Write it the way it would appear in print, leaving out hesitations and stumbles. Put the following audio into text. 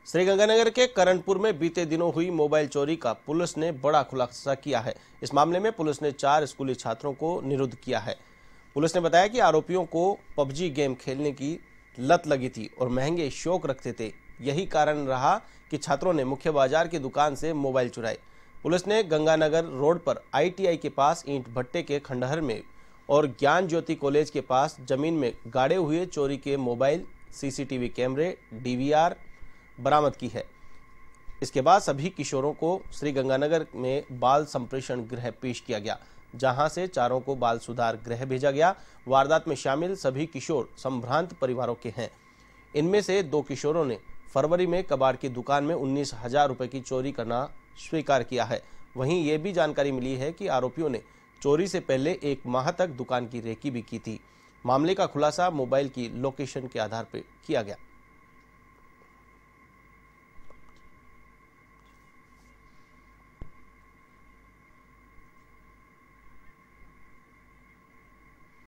श्रीगंगानगर के करणपुर में बीते दिनों हुई मोबाइल चोरी का पुलिस ने बड़ा खुलासा किया है। इस मामले में पुलिस ने 4 स्कूली छात्रों को निरुद्ध किया है। पुलिस ने बताया कि आरोपियों को पबजी गेम खेलने की लत लगी थी और महंगे शौक रखते थे। यही कारण रहा कि छात्रों ने मुख्य बाजार की दुकान से मोबाइल चुराए। पुलिस ने गंगानगर रोड पर ITI के पास ईंट भट्टे के खंडहर में और ज्ञान ज्योति कॉलेज के पास जमीन में गाड़े हुए चोरी के मोबाइल, CCTV कैमरे, DVR बरामद की है। इसके बाद सभी किशोरों को श्रीगंगानगर में बाल संप्रेषण गृह पेश किया गया, जहां से चारों को बाल सुधार गृह भेजा गया। वारदात में शामिल सभी किशोर संभ्रांत परिवारों के हैं। इनमें से 2 किशोरों ने फरवरी में कबाड़ की दुकान में 19,000 रुपए की चोरी करना स्वीकार किया है। वहीं ये भी जानकारी मिली है कि आरोपियों ने चोरी से पहले 1 माह तक दुकान की रेकी भी की थी। मामले का खुलासा मोबाइल की लोकेशन के आधार पर किया गया।